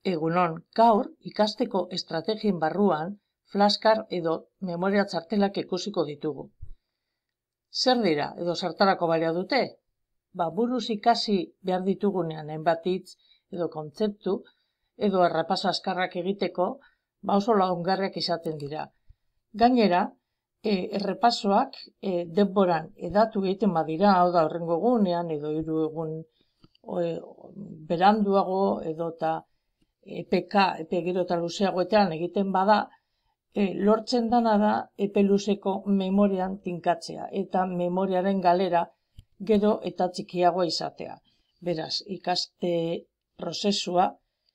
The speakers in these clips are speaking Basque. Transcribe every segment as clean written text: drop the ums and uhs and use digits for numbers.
Egunon, gaur ikasteko estrategien barruan flashcard edo memoria txartelak ikusiko ditugu. Zer dira edo zertarako balio dute? Buruz ikasi behar ditugunean hainbat hitz edo kontzeptu edo errepaso azkarrak egiteko, oso lagungarriak izaten dira. Gainera, errepasoak denboran hedatu egiten badira, hau da horrengo egunean edo 3 egun beranduago edo eta epe gero eta luzeagoetan egiten bada, lortzen dana da epe luzeko memorian tinkatzea eta memoriaren galera gero eta txikiagoa izatea. Beraz, ikaste prozesua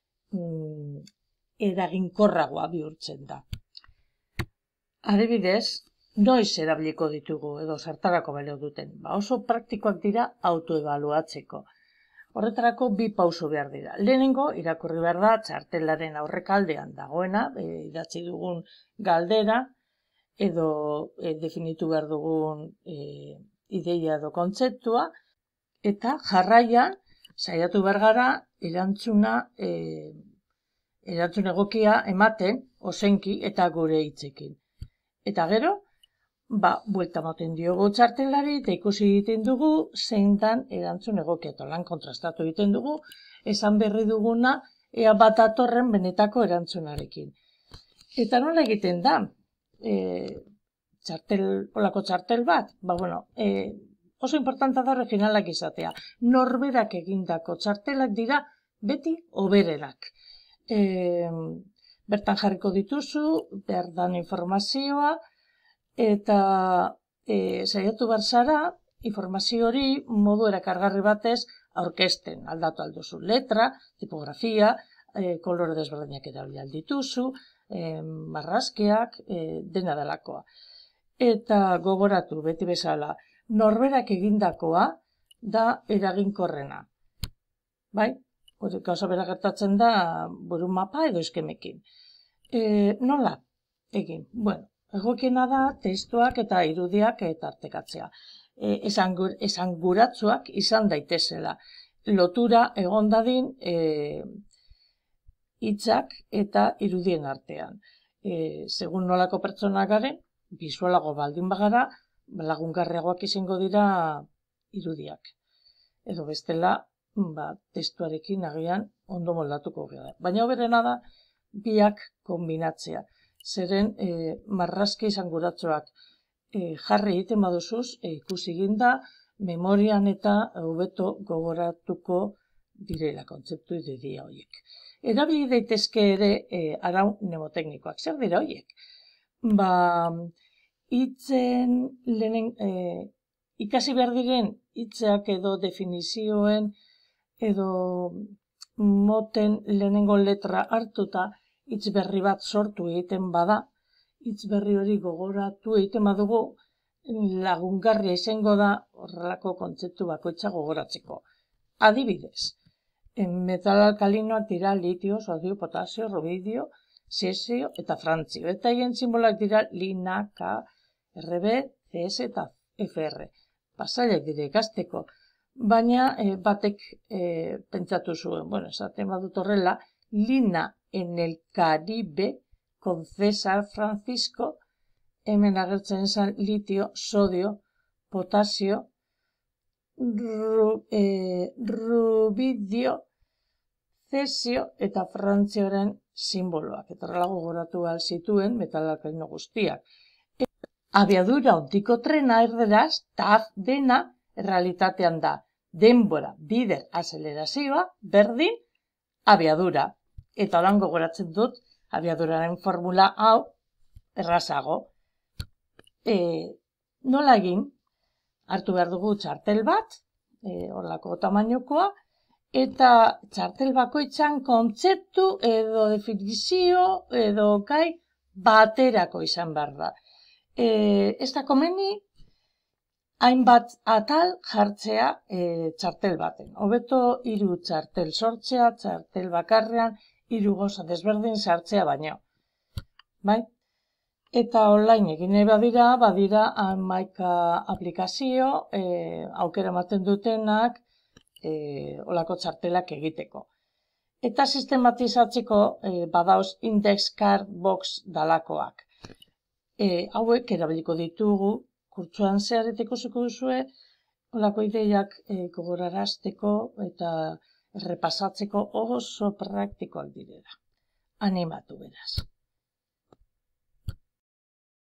eraginkorragoa bihurtzen da. Adibidez, noiz erabiliko ditugu edo zertarako balio duten? Oso praktikoak dira autoebaluatzeko. Horretarako 2 pauso behar dira. Lehenengo, irakurri behar da txartelaren aurrekaldean dagoena, idatzi dugun galdera, edo definitu behar dugun ideia edo kontzeptua, eta jarraian, saiatu behar gara, erantzun egokia ematen, ozenki eta gure hitzekin. Eta gero, buelta moten diogu txartelari, eta ikusi egiten dugu, zein dan erantzun egokia, eta lan kontrastatu egiten dugu, esan berri duguna, ea bat atorren benetako erantzunarekin. Eta nola egiten da? Olako txartel bat? Oso importanta da originalak izatea. Norberak egindako txartelak dira beti hoberenak. Bertan jarriko dituzu, behar dan informazioa, eta saiatu behar zara, informazio hori modu erakargarri batez aurkezten. Aldatu alduzu letra, tipografia, kolore desberdinak erabili aldituzu, marrazkiak, dena delakoa. Eta gogoratu, beti bezala, norberak egindakoa da eraginkorrena. Gauza bera gertatzen da buru mapa edo eskemekin. Nola egin? Egokiena da testuak eta irudiak tartekatzea. Esanguratsuak izan daitezela. Lotura egon dadin hitzak eta irudien artean. Segun nolako pertsona garen, bisualago baldin bagara, lagungarriagoak izango dira irudiak. Edo bestela, testuarekin agian ondo moldatuko gara. Baina hoberena da, biak kombinatzea. Zeren marrazki esanguratsuak jarri egiten baduzuz, ikusi ginda, memorian eta hobeto gogoratuko direla kontzeptu ideia horiek. Erabili daitezke ere arau mnemoteknikoak. Zer dira horiek? Hitzen ikasi behar diren hitzeak edo definizioen edo moten lehenengo letra hartuta hitz berri bat sortu egiten bada, hitz berri hori gogoratu egiten badugu, lagungarria izango da horrelako kontzeptu bakoitza gogoratzeko. Adibidez, metal alkalinoak dira litio, sodio, potasio, rubidio, cesio eta frantzio. Eta hien simbolak dira Lina, K, RB, CS eta FR. Pasailak dire ikasteko. Baina batek pentsatu zuen, esaten badut horrela, Lina en el Caribe con César Francisco, hemen agertzen zen litio, sodio, potasio, rubidio, cesio eta frantzioren simboloak. Eta horrela gogoratu ahal zituen metalalkalino guztiak. Abiadura ondiko trena erderaz, taz dena errealitatean da. Denbora, bider, azelerazioa, berdin, abiadura. Eta horan gogoratzen dut, abiaduraren formula hau errazago. Nola egin? Hartu behar dugu txartel bat, horrelako tamainokoa, eta txartel bakoitzan kontzeptu edo definizio edo gai baterako izan behar da. Ez da komeni, hainbat atal jartzea txartel baten. Hobeto 3 txartel sortzea, txartel bakarrean, 3 gauza desberdin sartzea baino. Eta online egin badira 11 aplikazio aukera ematen dutenak olako txartelak egiteko. Eta sistematizatzeko badauz index card box dalakoak. Hauek erabiliko ditugu, kurtsuan zehar eta ikusiko duzue, holako ideiak gogorarazteko eta errepasatzeko oso praktikoak direla. Animatu beraz.